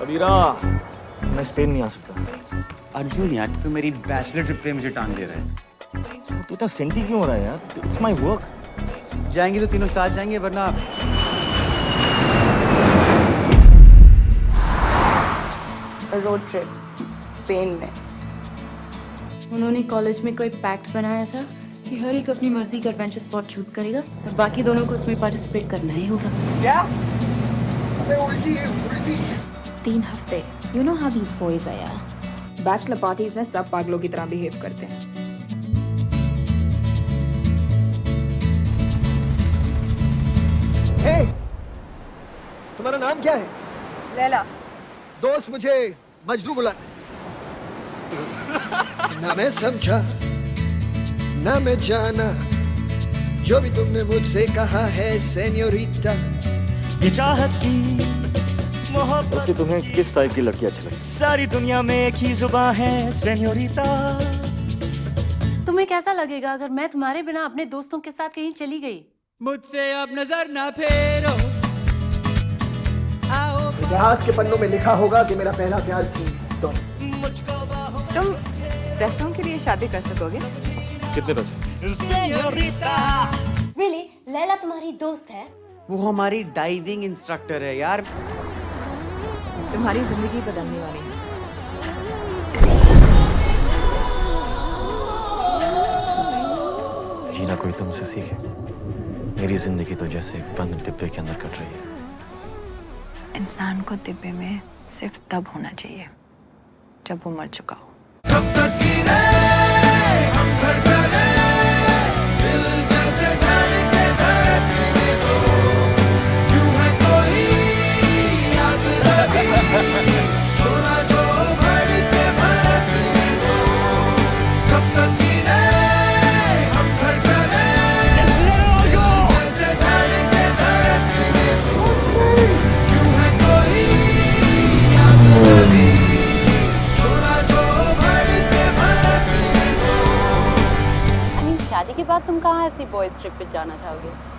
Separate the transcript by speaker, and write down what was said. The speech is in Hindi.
Speaker 1: कबीरा, मैं स्पेन नहीं आ सकता।
Speaker 2: अर्जुन यार, तू मेरी बैचलर ट्रिप पे मुझे टांग दे रहा है।
Speaker 1: तू इतना सेंटी क्यों हो रहा है यार? It's my work.
Speaker 2: जाएंगे तो तीनों साथ जाएंगे, वरना
Speaker 3: रोड ट्रिप स्पेन में। उन्होंने कॉलेज में कोई पैक्ट बनाया था कि हर एक अपनी मर्जी का एडवेंचर स्पॉट चूज करेगा और बाकी दोनों को उसमें पार्टिसिपेट करना ही होगा।
Speaker 2: क्या?
Speaker 4: 3 हफ्ते। You know how these boys are यार। बैचलर पार्टीज में सब पागलों की तरह बिहेव करते हैं।
Speaker 5: Hey, तुम्हारा नाम क्या है?
Speaker 3: लैला।
Speaker 5: दोस्त मुझे मजनू बुलाता है। ना मैं समझा ना मैं जाना जो भी तुमने मुझसे कहा है सेन्योरिटा।
Speaker 1: ये चाहत की मोहब्बत। वैसे तुम्हें किस टाइप की लड़की अच्छी लगती है? सारी दुनिया में एक ही जुबान है सेन्योरिटा।
Speaker 3: तुम्हें कैसा लगेगा अगर मैं तुम्हारे बिना अपने दोस्तों के साथ कहीं चली गई?
Speaker 2: मुझसे अब नजर ना फेरो।
Speaker 5: इतिहास के पन्नों में लिखा होगा कि मेरा पहला प्यार थी तुम।
Speaker 3: तुम पैसों के लिए शादी कर सकोगे?
Speaker 1: कितने पैसे? सेन्योरिटा।
Speaker 6: Really? लैला तुम्हारी दोस्त है?
Speaker 2: वो हमारी डाइविंग इंस्ट्रक्टर है यार।
Speaker 3: तुम्हारी जिंदगी बदलने वाली है।
Speaker 1: जीना कोई तुमसे सीखे। मेरी जिंदगी तो जैसे एक बंद डिब्बे के अंदर कट रही है।
Speaker 4: इंसान को डिब्बे में सिर्फ तब होना चाहिए जब वो मर चुका हो।
Speaker 3: शादी के बाद तुम कहाँ ऐसी बॉयज ट्रिप पे जाना चाहोगे?